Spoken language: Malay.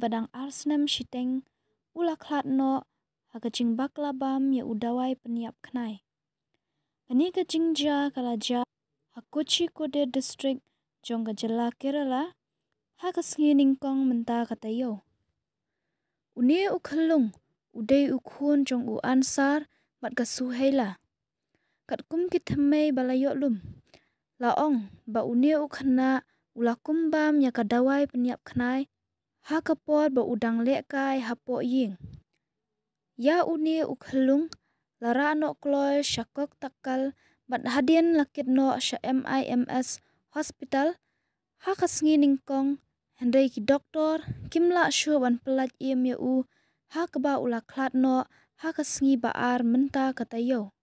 kadang arsnem shiteng ula Khlad no hakaching Bakla bam ya Dawai Pyniap Khnai. Kani kaching ja kalaja hakuchi kode district jong kajala Kerala hakasngi ningkong menta katayo. Une Khyllung udai ukhun jong ansar bat kasuhela. Kat kum kithamei balayok lum. Laong ba une khana ulakum bam ya kadawai Pyniap Khnai hakapot ba udang lekai hapo ying. Ya une Khyllung lara no kloy shakok takal bat hadien lakit no sha MIMS hospital hakasngi ningkong hendai ki doktor kimla shu ban pelat im ya hakaba ula Khlad no hakasngi baar menta katayo.